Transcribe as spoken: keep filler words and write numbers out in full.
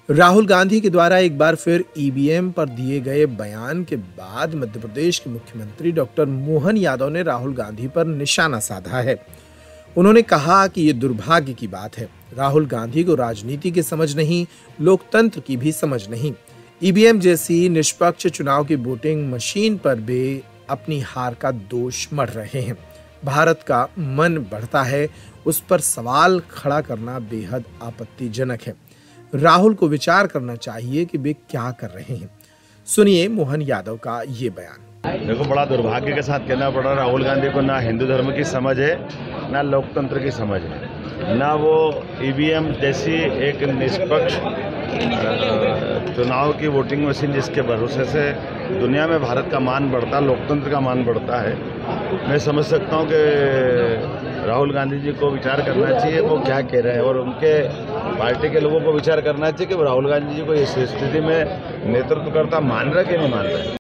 राहुल गांधी के द्वारा एक बार फिर ईवीएम पर दिए गए बयान के बाद मध्य प्रदेश के मुख्यमंत्री डॉक्टर मोहन यादव ने राहुल गांधी पर निशाना साधा है। उन्होंने कहा कि ये दुर्भाग्य की बात है। राहुल गांधी को राजनीति की समझ नहीं, लोकतंत्र की भी समझ नहीं। ईवीएम जैसी निष्पक्ष चुनाव की वोटिंग मशीन पर वे अपनी हार का दोष मढ़ रहे हैं। भारत का मन बढ़ता है, उस पर सवाल खड़ा करना बेहद आपत्तिजनक है। राहुल को विचार करना चाहिए कि वे क्या कर रहे हैं। सुनिए मोहन यादव का ये बयान। देखो, बड़ा दुर्भाग्य के साथ कहना पड़ रहा है, राहुल गांधी को ना हिंदू धर्म की समझ है, ना लोकतंत्र की समझ है, ना वो ईवीएम जैसी एक निष्पक्ष चुनाव की वोटिंग मशीन जिसके भरोसे से दुनिया में भारत का मान बढ़ता, लोकतंत्र का मान बढ़ता है। मैं समझ सकता हूँ कि राहुल गांधी जी को विचार करना चाहिए वो क्या कह रहे हैं, और उनके पार्टी के लोगों को विचार करना चाहिए कि वो राहुल गांधी जी को इस स्थिति में नेतृत्व करता मान रहे कि नहीं मान रहे।